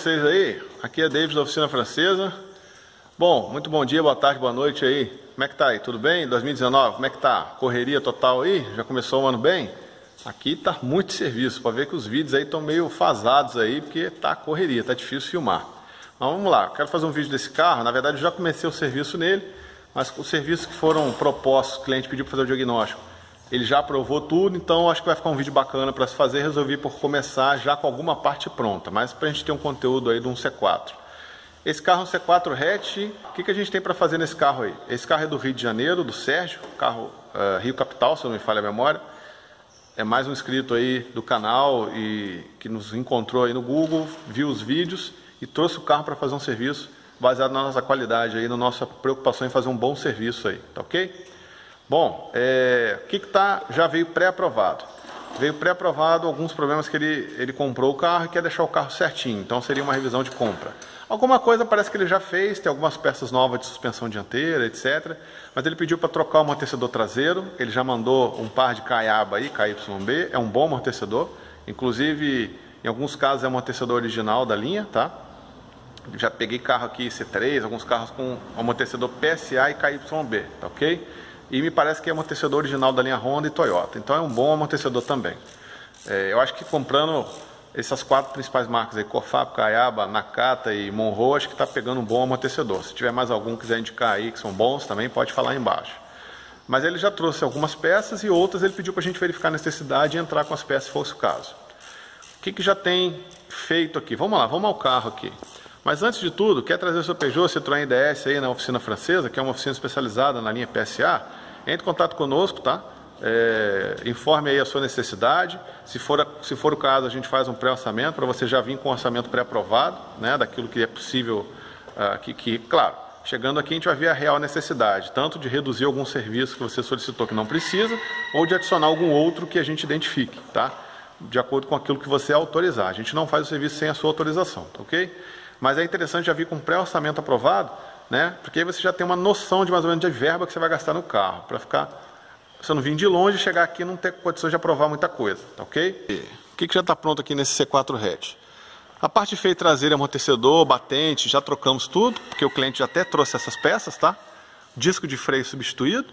vocês aí? Aqui é David da Oficina Francesa. Bom, muito bom dia, boa tarde, boa noite aí. Como é que tá aí? Tudo bem? 2019, como é que tá? Correria total aí? Já começou o ano bem? Aqui tá muito serviço, para ver que os vídeos aí estão meio fasados aí, porque tá correria, tá difícil filmar. Mas vamos lá, quero fazer um vídeo desse carro. Na verdade eu já comecei o serviço nele, mas os serviços que foram propostos, o cliente pediu para fazer o diagnóstico, ele já aprovou tudo, então acho que vai ficar um vídeo bacana para se fazer. Resolvi por começar já com alguma parte pronta, mas para a gente ter um conteúdo aí de um C4. Esse carro é um C4 hatch. O que a gente tem para fazer nesse carro aí? Esse carro é do Rio de Janeiro, do Sérgio, carro Rio Capital, se não me falha a memória. É mais um inscrito aí do canal e que nos encontrou aí no Google, viu os vídeos e trouxe o carro para fazer um serviço baseado na nossa qualidade aí, na nossa preocupação em fazer um bom serviço aí, tá ok? Bom, o que já veio pré-aprovado? Veio pré-aprovado alguns problemas que ele comprou o carro e quer deixar o carro certinho, então seria uma revisão de compra. Alguma coisa parece que ele já fez, tem algumas peças novas de suspensão dianteira, etc. Mas ele pediu para trocar o amortecedor traseiro, ele já mandou um par de caiaba aí, KYB, é um bom amortecedor, inclusive em alguns casos é amortecedor original da linha, tá? Já peguei carro aqui C3, alguns carros com amortecedor PSA e KYB, tá ok? E me parece que é amortecedor original da linha Honda e Toyota, então é um bom amortecedor também. Eu acho que comprando essas quatro principais marcas aí, Cofap, Caiaba, Nakata e Monroe, acho que está pegando um bom amortecedor. Se tiver mais algum que quiser indicar aí que são bons também, pode falar aí embaixo. Mas ele já trouxe algumas peças e outras ele pediu para a gente verificar a necessidade e entrar com as peças se fosse o caso. O que já tem feito aqui? Vamos lá, vamos ao carro aqui. Mas antes de tudo, quer trazer o seu Peugeot, Citroën DS aí na Oficina Francesa, que é uma oficina especializada na linha PSA, entre em contato conosco, tá? Informe aí a sua necessidade. Se for o caso, a gente faz um pré-orçamento para você já vir com um orçamento pré-aprovado, né, daquilo que é possível, claro, chegando aqui a gente vai ver a real necessidade, tanto de reduzir algum serviço que você solicitou que não precisa, ou de adicionar algum outro que a gente identifique, tá? De acordo com aquilo que você autorizar. A gente não faz o serviço sem a sua autorização, tá ok? Mas é interessante já vir com um pré-orçamento aprovado, né? Porque aí você já tem uma noção de mais ou menos de verba que você vai gastar no carro, para você não vir de longe e chegar aqui e não ter condições de aprovar muita coisa, tá ok? O que já está pronto aqui nesse C4 hatch? A parte de freio traseiro, amortecedor, batente, já trocamos tudo, porque o cliente já até trouxe essas peças, tá? Disco de freio substituído.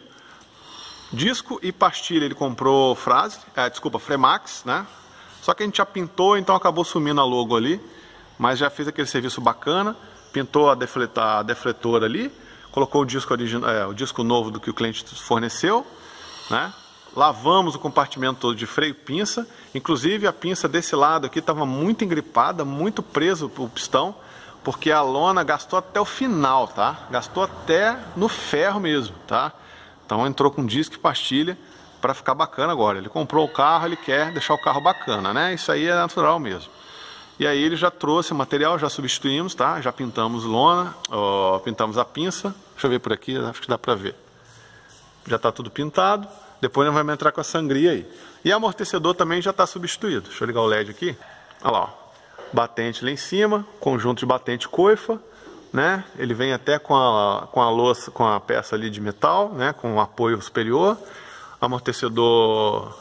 Disco e pastilha ele comprou Fremax, né? Só que a gente já pintou, então acabou sumindo a logo ali. Mas já fez aquele serviço bacana, pintou a defletora ali, colocou o disco novo do que o cliente forneceu, né? Lavamos o compartimento todo de freio e pinça, inclusive a pinça desse lado aqui estava muito engripada, muito preso o pistão, porque a lona gastou até o final, tá? Gastou até no ferro mesmo, tá? Então entrou com disco e pastilha para ficar bacana agora. Ele comprou o carro, ele quer deixar o carro bacana, né? Isso aí é natural mesmo. E aí ele já trouxe o material, já substituímos, tá? Já pintamos lona, pintamos a pinça. Deixa eu ver por aqui, acho que dá pra ver. Já está tudo pintado. Depois nós vamos entrar com a sangria aí. E amortecedor também já está substituído. Deixa eu ligar o LED aqui. Olha lá, ó. Batente lá em cima, conjunto de batente coifa, né? Ele vem até com a louça, com a peça ali de metal, né? Com um apoio superior. Amortecedor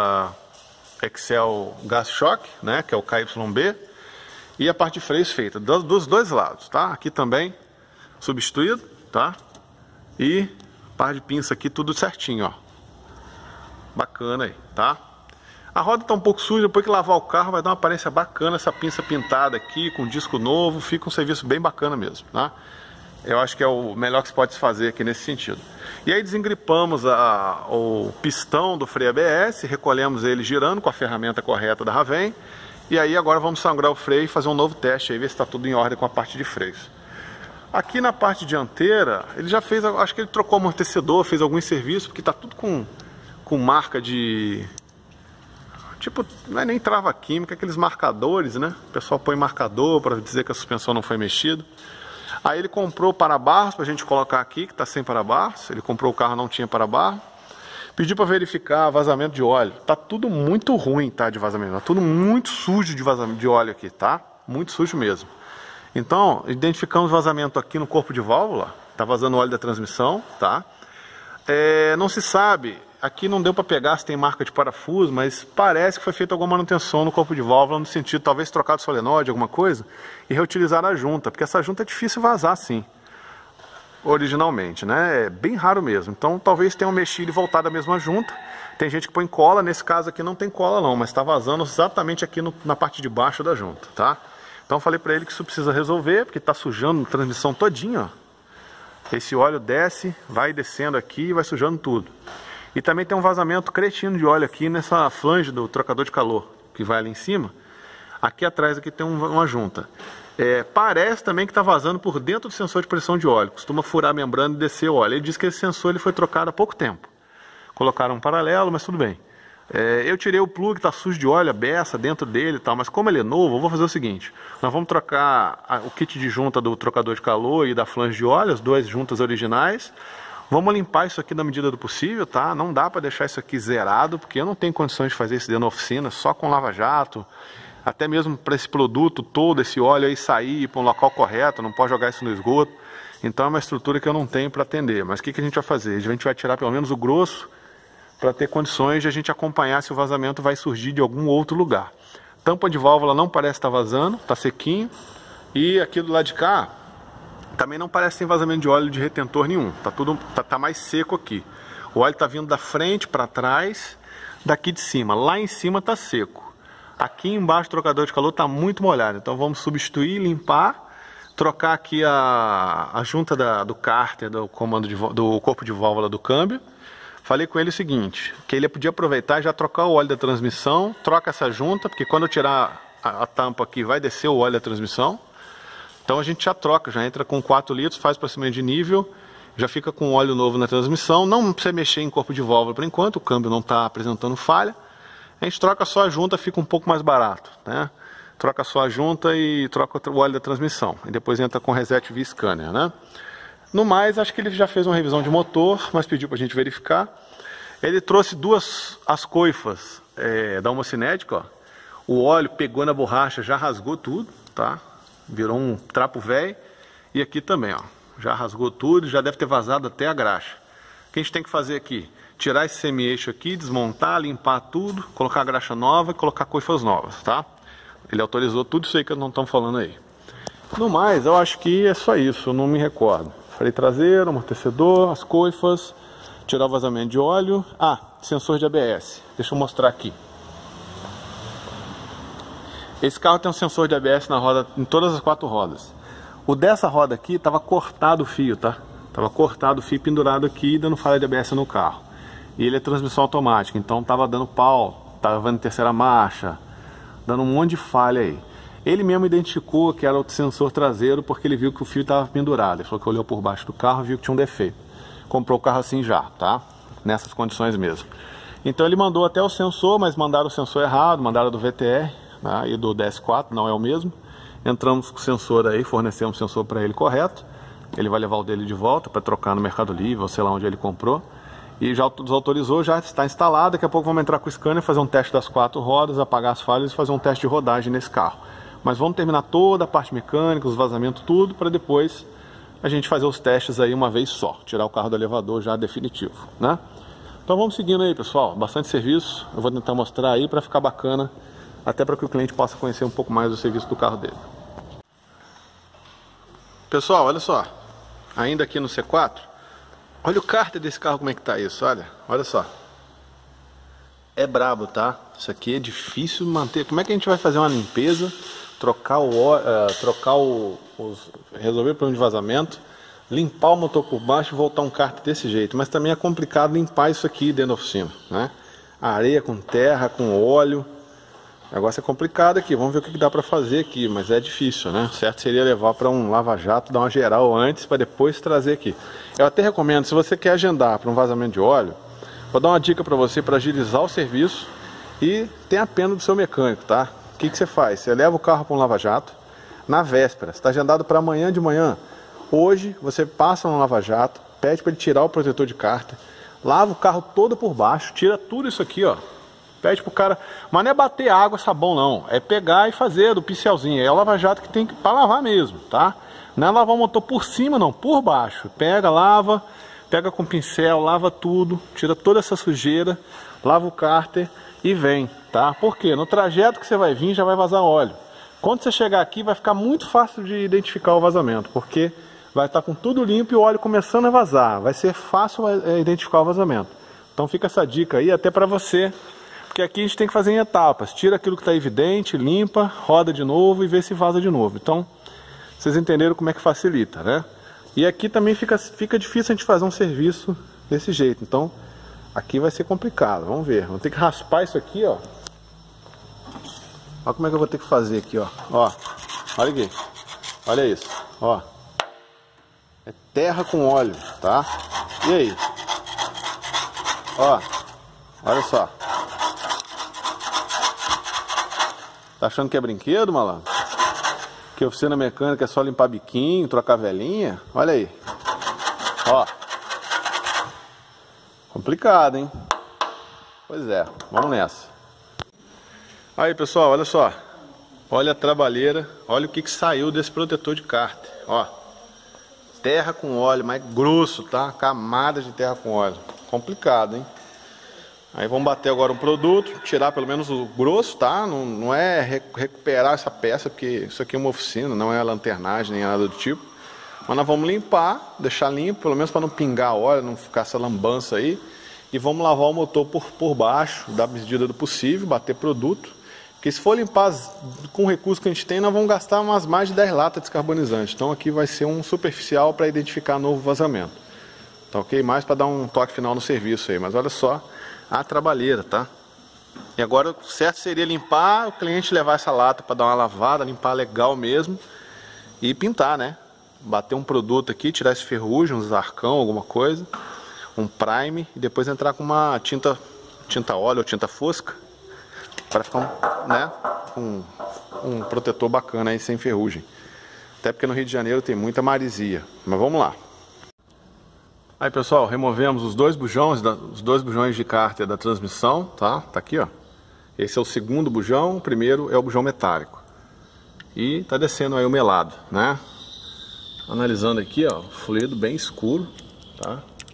Excel Gas Shock, né? Que é o KYB. E a parte de freios feita dos dois lados, tá? Aqui também substituído, tá? E par de pinça aqui tudo certinho, ó. Bacana aí, tá? A roda tá um pouco suja, depois que lavar o carro vai dar uma aparência bacana, essa pinça pintada aqui com disco novo, fica um serviço bem bacana mesmo, tá? Eu acho que é o melhor que se pode fazer aqui nesse sentido. E aí desengripamos o pistão do freio ABS, recolhemos ele girando com a ferramenta correta da Raven. E aí agora vamos sangrar o freio e fazer um novo teste aí, ver se está tudo em ordem com a parte de freios. Aqui na parte dianteira, ele já fez, acho que ele trocou o amortecedor, fez alguns serviços, porque está tudo com marca de... Tipo, não é nem trava química, aqueles marcadores, né? O pessoal põe marcador para dizer que a suspensão não foi mexida. Aí ele comprou para-barros para a gente colocar aqui, que está sem para-barros. Ele comprou o carro, não tinha para-barro. Pediu para verificar vazamento de óleo. Tá tudo muito ruim, tá, de vazamento. Tá tudo muito sujo de vazamento de óleo aqui, tá? Muito sujo mesmo. Então, identificamos vazamento aqui no corpo de válvula. Tá vazando óleo da transmissão, tá? Não se sabe, aqui não deu para pegar se tem marca de parafuso, mas parece que foi feita alguma manutenção no corpo de válvula, no sentido talvez trocar de solenoide, alguma coisa, e reutilizar a junta, porque essa junta é difícil vazar sim, originalmente, né? É bem raro mesmo. Então talvez tenham mexido e voltado a mesma junta. Tem gente que põe cola, nesse caso aqui não tem cola não, mas está vazando exatamente aqui na parte de baixo da junta, tá? Então eu falei para ele que isso precisa resolver, porque está sujando a transmissão todinha, ó. Esse óleo desce, vai descendo aqui e vai sujando tudo. E também tem um vazamento cretino de óleo aqui nessa flange do trocador de calor, que vai ali em cima. Aqui atrás aqui tem uma junta. Parece também que está vazando por dentro do sensor de pressão de óleo. Costuma furar a membrana e descer o óleo. Ele diz que esse sensor ele foi trocado há pouco tempo. Colocaram um paralelo, mas tudo bem. Eu tirei o plug, está sujo de óleo, a beça dentro dele e tal, mas como ele é novo, eu vou fazer o seguinte. Nós vamos trocar o kit de junta do trocador de calor e da flange de óleo, as duas juntas originais. Vamos limpar isso aqui na medida do possível, tá? Não dá para deixar isso aqui zerado, porque eu não tenho condições de fazer isso dentro da oficina, só com lava-jato. Até mesmo para esse produto todo, esse óleo aí sair para um local correto, não pode jogar isso no esgoto. Então é uma estrutura que eu não tenho para atender. Mas o que a gente vai fazer? A gente vai tirar pelo menos o grosso, para ter condições de a gente acompanhar se o vazamento vai surgir de algum outro lugar. Tampa de válvula não parece estar vazando, está sequinho. E aqui do lado de cá, também não parece ter vazamento de óleo de retentor nenhum. Tá mais seco aqui. O óleo está vindo da frente para trás, daqui de cima. Lá em cima está seco. Aqui embaixo o trocador de calor está muito molhado. Então vamos substituir, limpar, trocar aqui a junta do cárter, do comando do corpo de válvula do câmbio. Falei com ele o seguinte, que ele podia aproveitar e já trocar o óleo da transmissão, troca essa junta, porque quando eu tirar a tampa aqui vai descer o óleo da transmissão. Então a gente já troca, já entra com 4 litros, faz procedimento de nível, já fica com óleo novo na transmissão. Não precisa mexer em corpo de válvula por enquanto, o câmbio não está apresentando falha. A gente troca só a junta, fica um pouco mais barato, né? Troca só a junta e troca o óleo da transmissão. E depois entra com reset via scanner, né? No mais, acho que ele já fez uma revisão de motor, mas pediu para a gente verificar. Ele trouxe as coifas da homocinética, ó. O óleo pegou na borracha, já rasgou tudo, tá? Virou um trapo velho. E aqui também, ó, já rasgou tudo, já deve ter vazado até a graxa. O que a gente tem que fazer aqui? Tirar esse semi-eixo aqui, desmontar, limpar tudo, colocar a graxa nova e colocar coifas novas, tá? Ele autorizou tudo isso aí que nós não estamos falando aí. No mais, eu acho que é só isso, eu não me recordo. Freio traseiro, amortecedor, as coifas, tirar o vazamento de óleo. Sensor de ABS. Deixa eu mostrar aqui. Esse carro tem um sensor de ABS na roda, em todas as 4 rodas. O dessa roda aqui estava cortado o fio, tá? Estava cortado o fio pendurado aqui, dando falha de ABS no carro. E ele é transmissão automática, então estava dando pau, estava em terceira marcha, dando um monte de falha aí. Ele mesmo identificou que era o sensor traseiro porque ele viu que o fio estava pendurado. Ele falou que olhou por baixo do carro e viu que tinha um defeito. Comprou o carro assim já, tá? Nessas condições mesmo. Então ele mandou até o sensor, mas mandaram o sensor errado, mandaram do VTR, né? E do DS4, não é o mesmo. Entramos com o sensor aí, fornecemos o sensor para ele correto. Ele vai levar o dele de volta para trocar no Mercado Livre, ou sei lá onde ele comprou. E já desautorizou, já está instalado. Daqui a pouco vamos entrar com o scanner, fazer um teste das 4 rodas, apagar as falhas e fazer um teste de rodagem nesse carro. Mas vamos terminar toda a parte mecânica, os vazamentos, tudo, para depois a gente fazer os testes aí uma vez só. Tirar o carro do elevador já definitivo, né? Então vamos seguindo aí, pessoal. Bastante serviço. Eu vou tentar mostrar aí para ficar bacana, até para que o cliente possa conhecer um pouco mais do serviço do carro dele. Pessoal, olha só. Ainda aqui no C4, olha o cárter desse carro, como é que tá isso, olha só. É brabo, tá? Isso aqui é difícil manter. Como é que a gente vai fazer uma limpeza, resolver o problema de vazamento, limpar o motor por baixo e voltar um cárter desse jeito? Mas também é complicado limpar isso aqui dentro da oficina, né? Areia com terra, com óleo. O negócio é complicado aqui, vamos ver o que dá para fazer aqui, mas é difícil, né? O certo seria levar para um lava-jato, dar uma geral antes, para depois trazer aqui. Eu até recomendo, se você quer agendar para um vazamento de óleo, vou dar uma dica para você para agilizar o serviço e tenha pena do seu mecânico, tá? O que você faz? Você leva o carro para um lava-jato na véspera, está agendado para amanhã de manhã. Hoje você passa no lava-jato, pede para ele tirar o protetor de cárter, lava o carro todo por baixo, tira tudo isso aqui, ó. Pede pro cara, mas não é bater água, sabão não, é pegar e fazer do pincelzinho, é o lava-jato que tem para lavar mesmo, tá? Não é lavar o motor por cima não, por baixo, pega, lava, pega com pincel, lava tudo, tira toda essa sujeira, lava o cárter e vem, tá? Porque no trajeto que você vai vir já vai vazar óleo. Quando você chegar aqui vai ficar muito fácil de identificar o vazamento, porque vai estar com tudo limpo e o óleo começando a vazar. Vai ser fácil identificar o vazamento. Então fica essa dica aí até para você, porque aqui a gente tem que fazer em etapas. Tira aquilo que está evidente, limpa, roda de novo e vê se vaza de novo. Então vocês entenderam como é que facilita, né? E aqui também fica difícil a gente fazer um serviço desse jeito. Então aqui vai ser complicado. Vamos ver. Vamos ter que raspar isso aqui, ó. Olha como é que eu vou ter que fazer aqui, ó. Ó, olha aqui. Olha isso, ó. É terra com óleo, tá? E aí? Ó, olha só. Tá achando que é brinquedo, malandro? Que oficina mecânica é só limpar biquinho, trocar velinha? Olha aí. Ó. Complicado, hein? Pois é, vamos nessa. Aí, pessoal, olha só. Olha a trabalheira, olha o que saiu desse protetor de cárter, ó. Terra com óleo, mais grosso, tá? Camada de terra com óleo. Complicado, hein? Aí vamos bater agora um produto, tirar pelo menos o grosso, tá? Não é recuperar essa peça, porque isso aqui é uma oficina, não é lanternagem nem nada do tipo. Mas nós vamos limpar, deixar limpo, pelo menos para não pingar óleo, não ficar essa lambança aí. E vamos lavar o motor por baixo, da medida do possível, bater produto. Porque se for limpar com o recurso que a gente tem, nós vamos gastar mais de 10 latas de descarbonizante. Então aqui vai ser um superficial para identificar novo vazamento. Tá ok? Mais para dar um toque final no serviço aí. Mas olha só a trabalheira, tá? E agora o certo seria limpar, o cliente levar essa lata para dar uma lavada, limpar legal mesmo. E pintar, né? Bater um produto aqui, tirar esse ferrugem, um arcão, alguma coisa. Um prime e depois entrar com uma tinta óleo ou tinta fosca. Para ficar um protetor bacana aí, sem ferrugem. Até porque no Rio de Janeiro tem muita marisia. Mas vamos lá. Aí, pessoal, removemos os dois bujões de cárter da transmissão, tá? Tá aqui, ó. Esse é o segundo bujão, o primeiro é o bujão metálico. E tá descendo aí o melado, né? Analisando aqui, ó, fluido bem escuro, tá?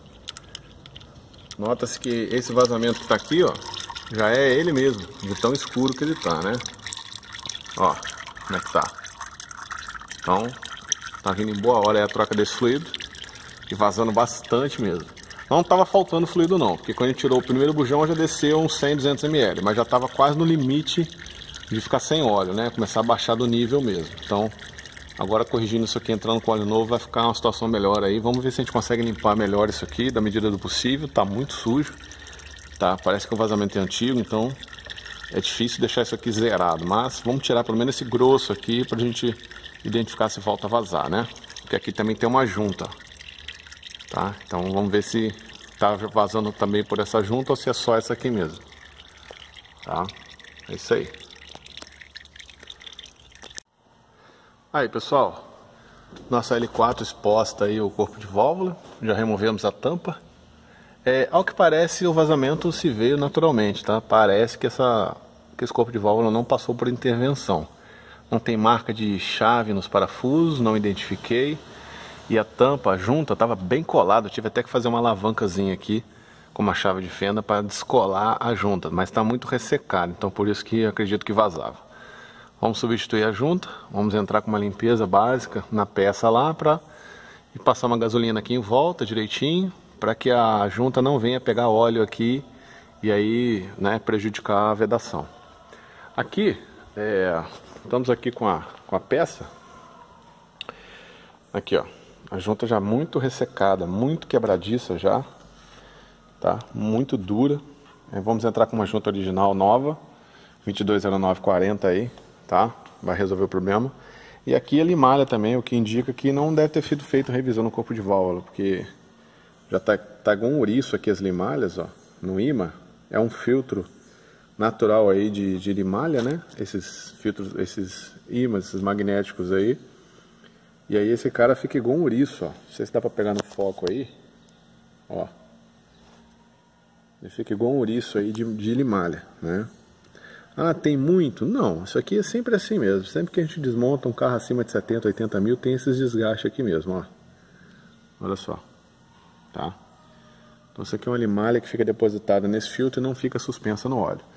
Nota-se que esse vazamento que tá aqui, ó, já é ele mesmo, de tão escuro que ele tá, né? Ó, como é que tá. Então, tá vindo em boa hora aí a troca desse fluido. E vazando bastante mesmo. Não tava faltando fluido não, porque quando a gente tirou o primeiro bujão já desceu uns 100, 200 ml. Mas já tava quase no limite de ficar sem óleo, né? Começar a baixar do nível mesmo. Então, agora corrigindo isso aqui, entrando com óleo novo, vai ficar uma situação melhor aí. Vamos ver se a gente consegue limpar melhor isso aqui, da medida do possível. Tá muito sujo. Tá, parece que o vazamento é antigo, então é difícil deixar isso aqui zerado, mas vamos tirar pelo menos esse grosso aqui pra gente identificar se volta a vazar, né? Porque aqui também tem uma junta, tá? Então vamos ver se tá vazando também por essa junta ou se é só essa aqui mesmo, tá? É isso aí. Aí, pessoal, nossa L4 exposta aí o corpo de válvula, já removemos a tampa. Ao que parece, o vazamento se veio naturalmente, tá? Parece que esse corpo de válvula não passou por intervenção. Não tem marca de chave nos parafusos, não identifiquei. E a tampa, a junta, estava bem colada. Eu tive até que fazer uma alavancazinha aqui com uma chave de fenda para descolar a junta. Mas está muito ressecado, então por isso que eu acredito que vazava. Vamos substituir a junta, vamos entrar com uma limpeza básica na peça lá e passar uma gasolina aqui em volta direitinho, para que a junta não venha pegar óleo aqui e aí, né, prejudicar a vedação. Aqui, estamos aqui com a peça, aqui ó, a junta já muito ressecada, muito quebradiça já, tá, muito dura. Vamos entrar com uma junta original nova, 220940 aí, tá, vai resolver o problema. E aqui a limalha também, o que indica que não deve ter sido feita revisão no corpo de válvula, porque já tá igual um ouriço aqui as limalhas, ó, no imã. É um filtro natural aí de limalha, né? Esses filtros, esses ímãs, esses magnéticos aí. E aí esse cara fica igual um ouriço, ó. Não sei se dá pra pegar no foco aí. Ó. Ele fica igual um ouriço aí de limalha, né? Ah, tem muito? Não, isso aqui é sempre assim mesmo. Sempre que a gente desmonta um carro acima de 70, 80 mil, tem esses desgastes aqui mesmo, ó. Olha só. Tá? Então isso aqui é uma limalha que fica depositada nesse filtro e não fica suspensa no óleo.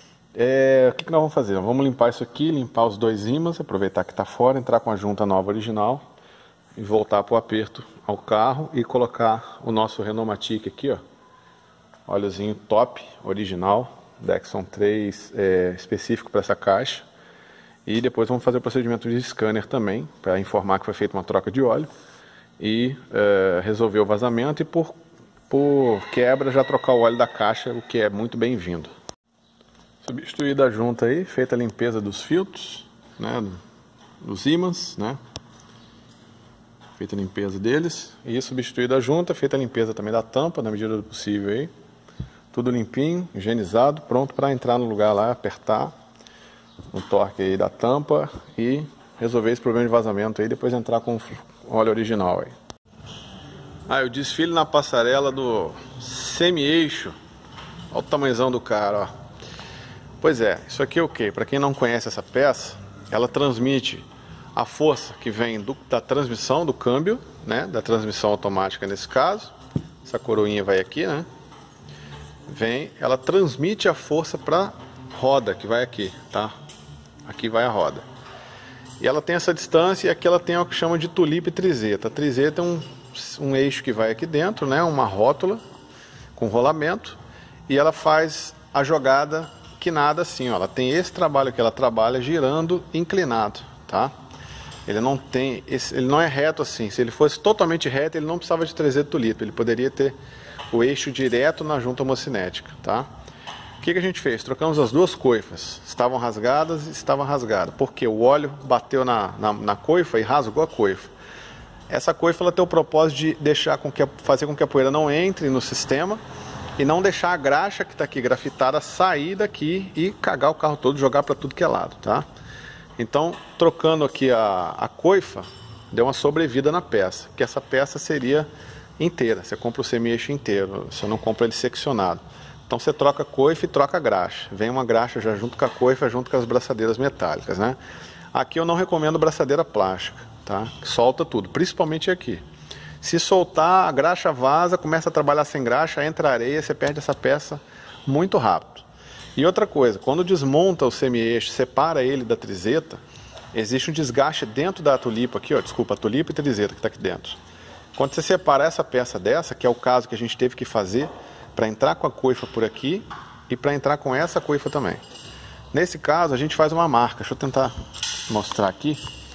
O que nós vamos fazer? Vamos limpar isso aqui, limpar os dois ímãs, aproveitar que está fora, entrar com a junta nova original e voltar para o aperto ao carro e colocar o nosso Renomatic aqui, ó. Óleozinho top, original, Dexon 3 específico para essa caixa. E depois vamos fazer o procedimento de scanner também, para informar que foi feita uma troca de óleo e resolver o vazamento e por quebra já trocar o óleo da caixa, o que é muito bem-vindo. Substituída a junta aí, feita a limpeza dos filtros, né, dos ímãs, né, feita a limpeza deles, e substituída a junta, feita a limpeza também da tampa, na medida do possível aí, tudo limpinho, higienizado, pronto para entrar no lugar lá, apertar o torque aí da tampa e resolver esse problema de vazamento aí, depois entrar com o óleo original aí. O desfile na passarela do semi-eixo. Olha o tamanhozão do cara, ó. Pois é, isso aqui é o quê? Para quem não conhece essa peça, ela transmite a força que vem da transmissão do câmbio, né? Da transmissão automática nesse caso. Essa coroinha vai aqui, né? Ela transmite a força para roda que vai aqui, tá? Aqui vai a roda. E ela tem essa distância e aqui ela tem o que chama de tulipa e trizeta. A trizeta é um eixo que vai aqui dentro, né? Uma rótula com rolamento, e ela faz a jogada quinada assim, ó. Ela tem esse trabalho que ela trabalha girando inclinado, tá? Ele não é reto assim. Se ele fosse totalmente reto, ele não precisava de trizeta tulipa. Ele poderia ter o eixo direto na junta homocinética, tá? O que a gente fez? Trocamos as duas coifas. Estavam rasgadas e estavam rasgadas. Porque o óleo bateu na coifa e rasgou a coifa. Essa coifa ela tem o propósito de fazer com que a poeira não entre no sistema e não deixar a graxa que está aqui grafitada sair daqui e cagar o carro todo, jogar para tudo que é lado, tá? Então, trocando aqui a coifa, deu uma sobrevida na peça, que essa peça seria inteira. Você compra o semi-eixo inteiro, você não compra ele seccionado. Então você troca a coifa e troca a graxa. Vem uma graxa já junto com a coifa, junto com as braçadeiras metálicas, né? Aqui eu não recomendo braçadeira plástica, tá? Solta tudo, principalmente aqui. Se soltar, a graxa vaza, começa a trabalhar sem graxa, entra areia, você perde essa peça muito rápido. E outra coisa, quando desmonta o semi-eixo, separa ele da trizeta, existe um desgaste dentro da tulipa aqui, ó, desculpa, a tulipa e trizeta que está aqui dentro. Quando você separar essa peça dessa, que é o caso que a gente teve que fazer para entrar com a coifa por aqui e para entrar com essa coifa também. Nesse caso, a gente faz uma marca. Deixa eu tentar mostrar aqui.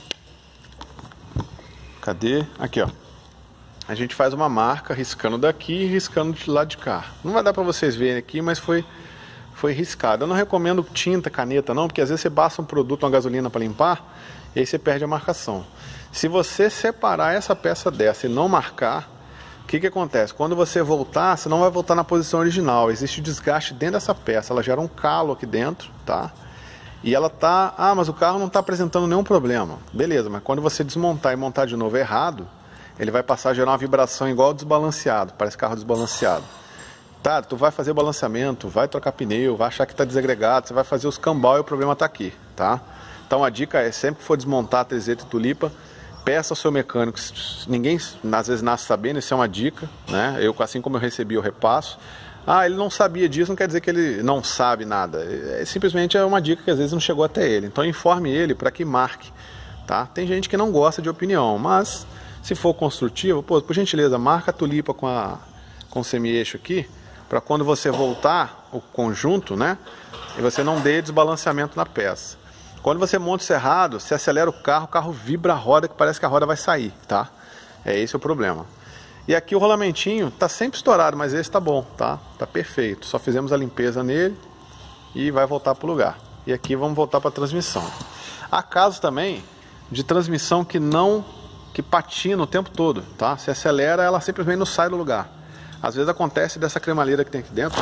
Cadê? Aqui, ó. A gente faz uma marca riscando daqui e riscando de lado de cá. Não vai dar para vocês verem aqui, mas foi riscado. Eu não recomendo tinta, caneta não, porque às vezes você basta um produto, uma gasolina para limpar e aí você perde a marcação. Se você separar essa peça dessa e não marcar, o que acontece? Quando você voltar, você não vai voltar na posição original. Existe desgaste dentro dessa peça, ela gera um calo aqui dentro, tá? E ela tá... mas o carro não está apresentando nenhum problema. Beleza, mas quando você desmontar e montar de novo errado, ele vai passar a gerar uma vibração igual desbalanceado, parece carro desbalanceado. Tá, tu vai fazer balanceamento, vai trocar pneu, vai achar que está desagregado, você vai fazer os cambal e o problema está aqui, tá? Então a dica é, sempre que for desmontar a trizeta e tulipa, peça ao seu mecânico. Ninguém às vezes nasce sabendo, isso é uma dica, né? Assim como eu recebi, eu repasso. Ele não sabia disso, não quer dizer que ele não sabe nada. Simplesmente é uma dica que às vezes não chegou até ele. Então informe ele para que marque, tá? Tem gente que não gosta de opinião, mas se for construtivo, por gentileza, marca a tulipa com o semi-eixo aqui, para quando você voltar o conjunto, né? E você não dê desbalanceamento na peça. Quando você monta isso errado, você acelera o carro vibra a roda, que parece que a roda vai sair, tá? Esse o problema. E aqui o rolamentinho tá sempre estourado, mas esse tá bom, tá? Tá perfeito. Só fizemos a limpeza nele e vai voltar pro lugar. E aqui vamos voltar para a transmissão. Há casos também de transmissão que patina o tempo todo, tá? Se acelera, ela simplesmente não sai do lugar. Às vezes acontece dessa cremalheira que tem aqui dentro,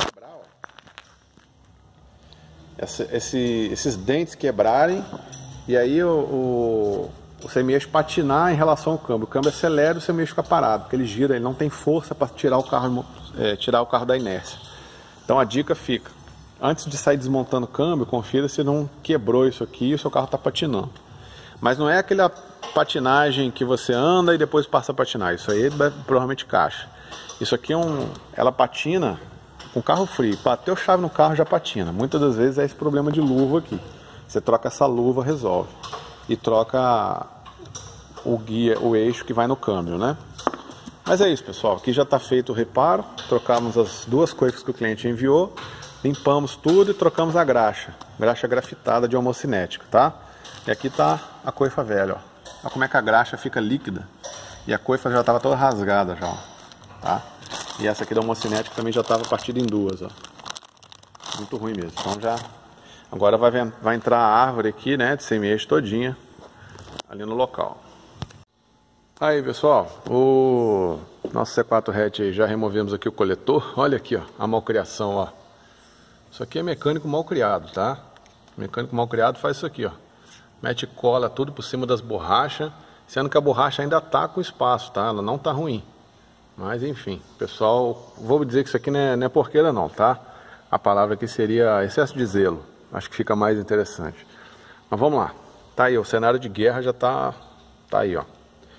esses dentes quebrarem e aí o semi-eixo patinar em relação ao câmbio. O câmbio acelera e o semi-eixo fica parado, porque ele gira, ele não tem força para tirar o carro da inércia. Então a dica fica, antes de sair desmontando o câmbio, confira se não quebrou isso aqui e o seu carro está patinando. Mas não é aquela patinagem que você anda e depois passa a patinar, isso aí é provavelmente caixa. Isso aqui ela patina com carro frio. Bateu chave no carro, já patina. Muitas das vezes é esse problema de luva aqui. Você troca essa luva, resolve. E troca o guia, o eixo que vai no câmbio, né? Mas é isso, pessoal. Aqui já está feito o reparo. Trocamos as duas coifas que o cliente enviou. Limpamos tudo e trocamos a graxa. Graxa grafitada de homocinético, tá? E aqui está a coifa velha, ó. Olha como é que a graxa fica líquida. E a coifa já estava toda rasgada já, ó. Tá? E essa aqui da homocinético também já estava partida em duas, ó. Muito ruim mesmo. Então já... Agora vai entrar a árvore aqui, né? De semi-eixo todinha. Ali no local. Aí, pessoal, o nosso C4 hatch aí, já removemos aqui o coletor. Olha aqui, ó, a malcriação, ó. Isso aqui é mecânico mal criado, tá? Mecânico mal criado faz isso aqui, ó. Mete cola tudo por cima das borrachas, sendo que a borracha ainda tá com espaço, tá? Ela não tá ruim. Mas enfim, pessoal, vou dizer que isso aqui não é porqueira não, tá? A palavra aqui seria excesso de zelo. Acho que fica mais interessante. Mas vamos lá. Tá aí, o cenário de guerra já tá aí, ó.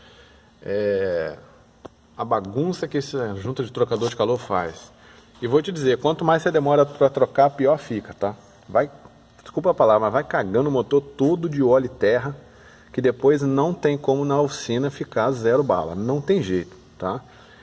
A bagunça que essa junta de trocador de calor faz. E vou te dizer, quanto mais você demora para trocar, pior fica, tá? Desculpa a palavra, mas vai cagando o motor todo de óleo e terra, que depois não tem como na oficina ficar zero bala, não tem jeito, tá?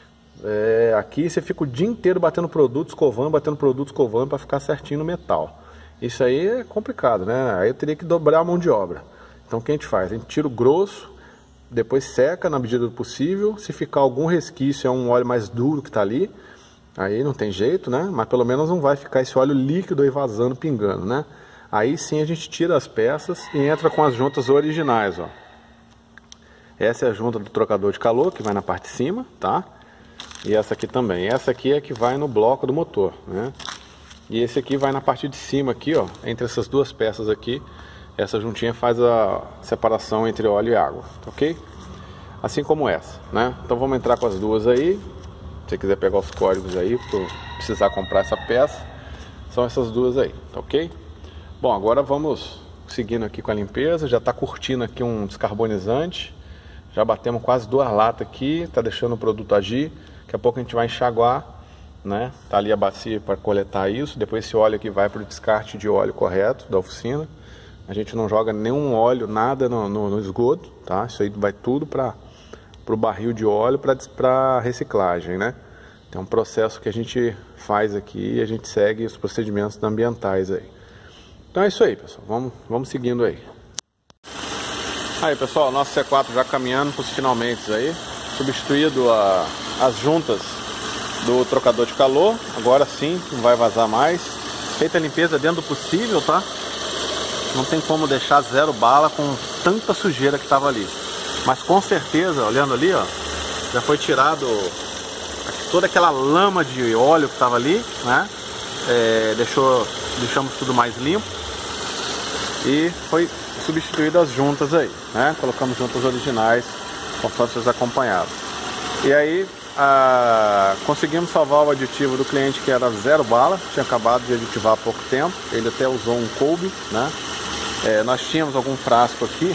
Aqui você fica o dia inteiro batendo produto, escovando para ficar certinho no metal. Isso aí é complicado, né? Aí eu teria que dobrar a mão de obra. Então o que a gente faz? A gente tira o grosso, depois seca na medida do possível. Se ficar algum resquício, é um óleo mais duro que está ali, aí não tem jeito, né? Mas pelo menos não vai ficar esse óleo líquido aí vazando, pingando, né? Aí sim a gente tira as peças e entra com as juntas originais, ó. Essa é a junta do trocador de calor, que vai na parte de cima, tá? E essa aqui também. Essa aqui é que vai no bloco do motor, né? E esse aqui vai na parte de cima aqui, ó. Entre essas duas peças aqui, essa juntinha faz a separação entre óleo e água, ok? Assim como essa, né? Então vamos entrar com as duas aí. Se você quiser pegar os códigos aí, para precisar comprar essa peça, são essas duas aí, tá ok? Bom, agora vamos seguindo aqui com a limpeza. Já está curtindo aqui um descarbonizante. Já batemos quase 2 latas aqui, tá deixando o produto agir. Daqui a pouco a gente vai enxaguar, né? Tá ali a bacia para coletar isso. Depois esse óleo aqui vai para o descarte de óleo correto da oficina. A gente não joga nenhum óleo, nada no esgoto, tá? Isso aí vai tudo para o barril de óleo para reciclagem, né? Tem um processo que a gente faz aqui e a gente segue os procedimentos ambientais aí. Então é isso aí, pessoal. Vamos seguindo aí. Aí, pessoal, nosso C4 já caminhando para os finalmente aí. Substituído as juntas do trocador de calor. Agora sim, não vai vazar mais. Feita a limpeza dentro do possível, tá? Não tem como deixar zero bala com tanta sujeira que estava ali. Mas com certeza, olhando ali, ó, já foi tirado toda aquela lama de óleo que estava ali, né? Deixamos tudo mais limpo. E foi substituído as juntas aí, né? Colocamos juntas originais, conforme vocês acompanharam. E aí, conseguimos salvar o aditivo do cliente que era zero bala. Tinha acabado de aditivar há pouco tempo. Ele até usou um Kolbe, né? Nós tínhamos algum frasco aqui,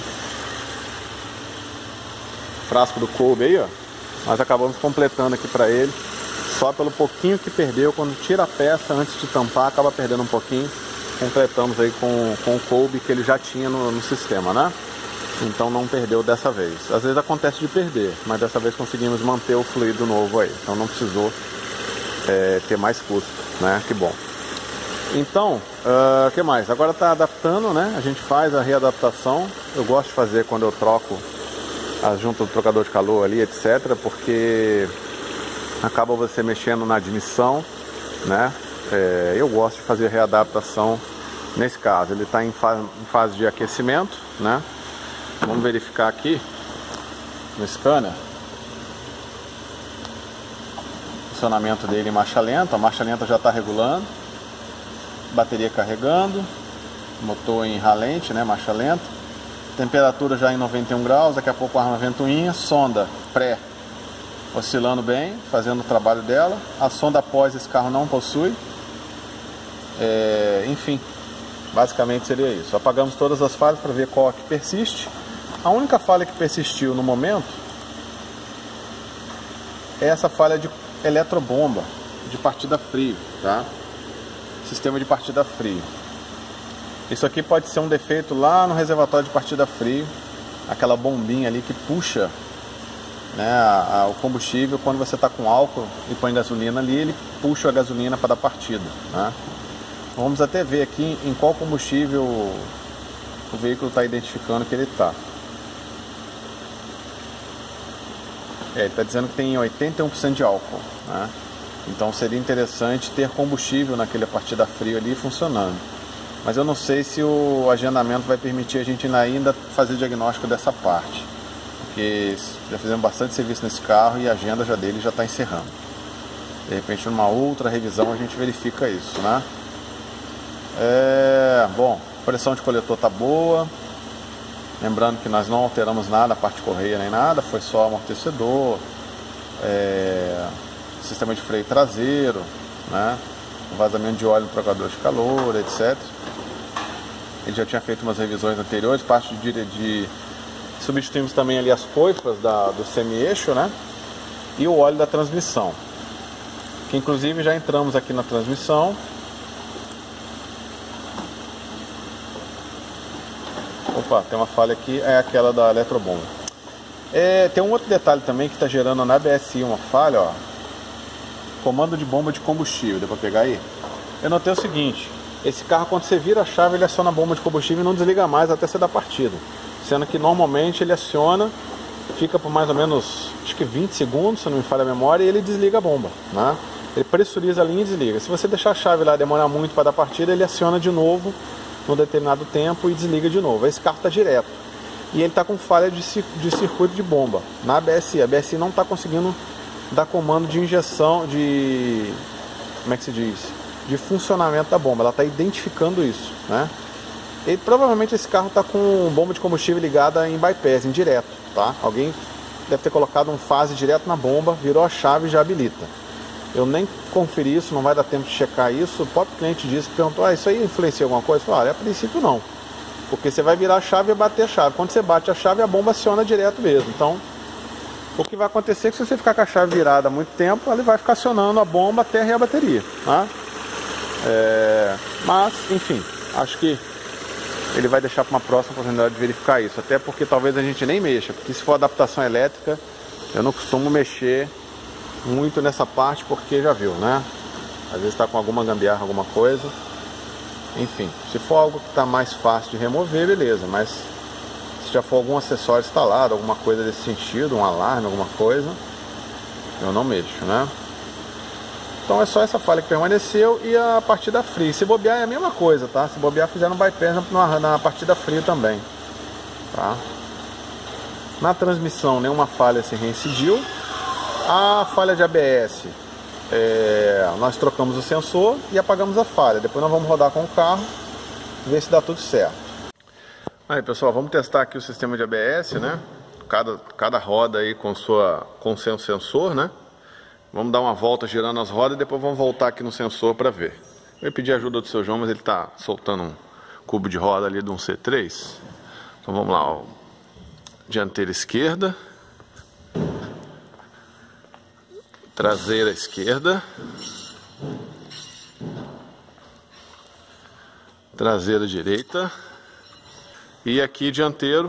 frasco do Kolbe aí, ó. Nós acabamos completando aqui para ele, só pelo pouquinho que perdeu. Quando tira a peça antes de tampar, acaba perdendo um pouquinho. Completamos aí com o Kolbe que ele já tinha no sistema, né? Então não perdeu dessa vez. Às vezes acontece de perder, mas dessa vez conseguimos manter o fluido novo aí. Então não precisou ter mais custo, né? Que bom. Então, o que mais? Agora está adaptando, né? A gente faz a readaptação. Eu gosto de fazer quando eu troco as juntas do trocador de calor ali, etc. Porque acaba você mexendo na admissão, né? Eu gosto de fazer readaptação nesse caso. Ele está em fase de aquecimento, né? Vamos verificar aqui no scanner o funcionamento dele em marcha lenta. A marcha lenta já está regulando, bateria carregando, motor em ralente, né? Marcha lenta, temperatura já em 91 graus. Daqui a pouco arma ventoinha, sonda pré oscilando bem, fazendo o trabalho dela. A sonda pós esse carro não possui. Enfim, basicamente seria isso. Apagamos todas as falhas para ver qual que persiste. A única falha que persistiu no momento é essa falha de eletrobomba de partida frio, tá? Sistema de partida frio. Isso aqui pode ser um defeito lá no reservatório de partida frio, aquela bombinha ali que puxa, né, o combustível. Quando você está com álcool e põe gasolina ali, ele puxa a gasolina para dar partida, né? Vamos até ver aqui em qual combustível o veículo está identificando que ele está. Ele está dizendo que tem 81% de álcool, né? Então seria interessante ter combustível naquele partida frio ali funcionando. Mas eu não sei se o agendamento vai permitir a gente ainda fazer diagnóstico dessa parte, porque já fizemos bastante serviço nesse carro e a agenda dele já está encerrando. De repente, numa outra revisão a gente verifica isso, né? Bom, a pressão de coletor está boa. Lembrando que nós não alteramos nada, a parte correia nem nada, foi só amortecedor, sistema de freio traseiro, né? Vazamento de óleo no trocador de calor, etc. Ele já tinha feito umas revisões anteriores, parte de substituímos também ali as coifas do semi-eixo, né? E o óleo da transmissão, que inclusive já entramos aqui na transmissão. Opa, tem uma falha aqui, é aquela da eletrobomba. Tem um outro detalhe também que está gerando na ABSI uma falha, ó. Comando de bomba de combustível, deu para pegar aí? Eu notei o seguinte: esse carro, quando você vira a chave, ele aciona a bomba de combustível e não desliga mais até você dar partida. Sendo que normalmente ele aciona, fica por mais ou menos, acho que 20 segundos, se não me falha a memória, e ele desliga a bomba, né? Ele pressuriza a linha e desliga. Se você deixar a chave lá e demorar muito para dar partida, ele aciona de novo num determinado tempo e desliga de novo. Esse carro está direto. E ele está com falha de circuito de bomba na ABSI. A ABSI não está conseguindo dar comando de injeção, como é que se diz? De funcionamento da bomba. Ela está identificando isso, né? E provavelmente esse carro está com bomba de combustível ligada em bypass, em direto, tá? Alguém deve ter colocado um fase direto na bomba, virou a chave e já habilita. Eu nem conferi isso, não vai dar tempo de checar isso. O próprio cliente disse, perguntou, isso aí influencia alguma coisa? Eu falei, a princípio não, porque você vai virar a chave e bater a chave. Quando você bate a chave, a bomba aciona direto mesmo. Então, o que vai acontecer é que se você ficar com a chave virada há muito tempo, ele vai ficar acionando a bomba até a bateria, tá? Mas, enfim, acho que ele vai deixar para uma próxima oportunidade de verificar isso. Até porque talvez a gente nem mexa, porque se for adaptação elétrica, eu não costumo mexer muito nessa parte, porque já viu, né? Às vezes está com alguma gambiarra, alguma coisa. Enfim, se for algo que está mais fácil de remover, beleza. Mas se já for algum acessório instalado, alguma coisa desse sentido, um alarme, alguma coisa, eu não mexo, né? Então é só essa falha que permaneceu e a partida fria. Se bobear é a mesma coisa, tá? Se bobear, fizeram bypass na partida fria também, tá? Na transmissão nenhuma falha se reincidiu. A falha de ABS, nós trocamos o sensor e apagamos a falha. Depois nós vamos rodar com o carro, ver se dá tudo certo. Aí pessoal, vamos testar aqui o sistema de ABS, né? Cada roda aí com seu sensor, né? Vamos dar uma volta girando as rodas e depois vamos voltar aqui no sensor para ver. Eu ia pedir ajuda do seu João, mas ele está soltando um cubo de roda ali de um C3. Então vamos lá, ó. Dianteira esquerda, traseira esquerda, traseira direita e aqui dianteiro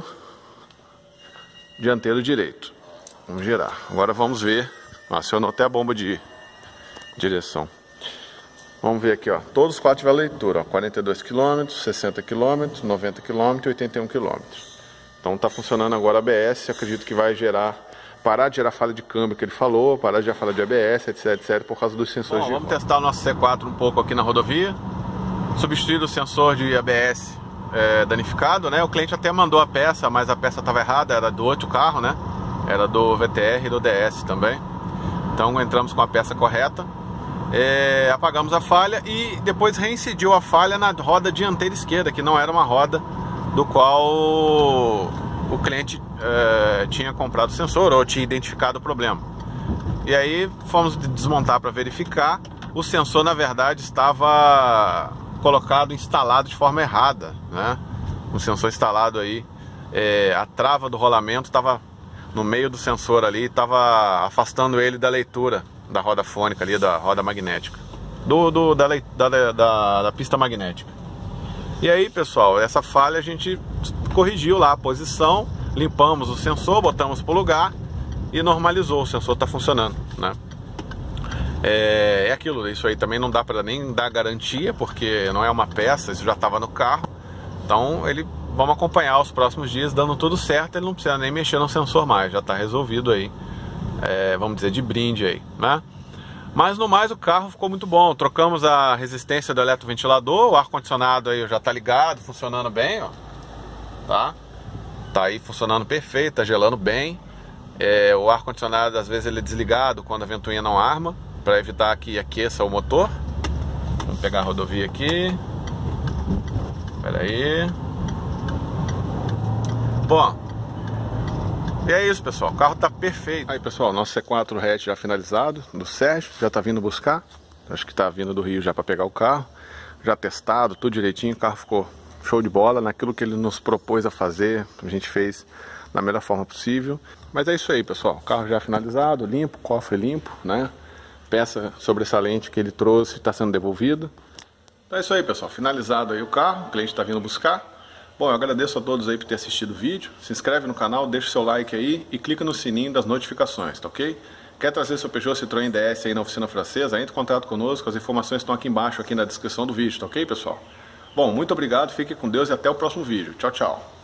direito. Vamos girar. Agora vamos ver. Acionou até a bomba de direção. Vamos ver aqui, ó. Todos os quatro tiveram leitura, ó. 42 km, 60 km, 90 km e 81 km. Então tá funcionando agora a ABS. Acredito que vai parar de gerar falha de câmbio que ele falou, parar de gerar falha de ABS, etc, por causa dos sensores de roda. Vamos testar o nosso C4 um pouco aqui na rodovia. Substituído o sensor de ABS danificado, né? O cliente até mandou a peça, mas a peça estava errada, era do outro carro, né? Era do VTR e do DS também. Então entramos com a peça correta, apagamos a falha e depois reincidiu a falha na roda dianteira esquerda, que não era uma roda do qual o cliente tinha comprado o sensor ou tinha identificado o problema. E aí fomos desmontar para verificar. O sensor na verdade estava instalado de forma errada, né? O sensor instalado aí, a trava do rolamento estava no meio do sensor ali, estava afastando ele da leitura da roda fônica ali, da roda magnética, da pista magnética. E aí, pessoal, essa falha a gente corrigiu lá a posição, limpamos o sensor, botamos para o lugar e normalizou, o sensor está funcionando, né? É aquilo, isso aí também não dá para nem dar garantia, porque não é uma peça, isso já estava no carro. Então vamos acompanhar os próximos dias, dando tudo certo, ele não precisa nem mexer no sensor mais, já está resolvido aí, vamos dizer, de brinde aí, né? Mas no mais o carro ficou muito bom, trocamos a resistência do eletroventilador, o ar-condicionado aí já está ligado, funcionando bem, ó, tá aí funcionando perfeito, tá gelando bem. O ar-condicionado às vezes ele é desligado quando a ventoinha não arma, para evitar que aqueça o motor. Vamos pegar a rodovia aqui. Espera aí. Bom, e é isso, pessoal, o carro tá perfeito. Aí, pessoal, nosso C4 hatch já finalizado, do Sérgio, já tá vindo buscar. Acho que tá vindo do Rio já para pegar o carro. Já testado, tudo direitinho, o carro ficou show de bola, naquilo que ele nos propôs a fazer, a gente fez da melhor forma possível. Mas é isso aí, pessoal, o carro já finalizado, limpo, cofre limpo, né? Peça sobressalente que ele trouxe está sendo devolvida. Então é isso aí, pessoal, finalizado aí o carro, o cliente está vindo buscar. Bom, eu agradeço a todos aí por ter assistido o vídeo. Se inscreve no canal, deixa o seu like aí e clica no sininho das notificações, tá ok? Quer trazer seu Peugeot Citroën DS aí na oficina francesa? Entre em contato conosco, as informações estão aqui embaixo, aqui na descrição do vídeo, tá ok, pessoal? Bom, muito obrigado, fique com Deus e até o próximo vídeo. Tchau, tchau.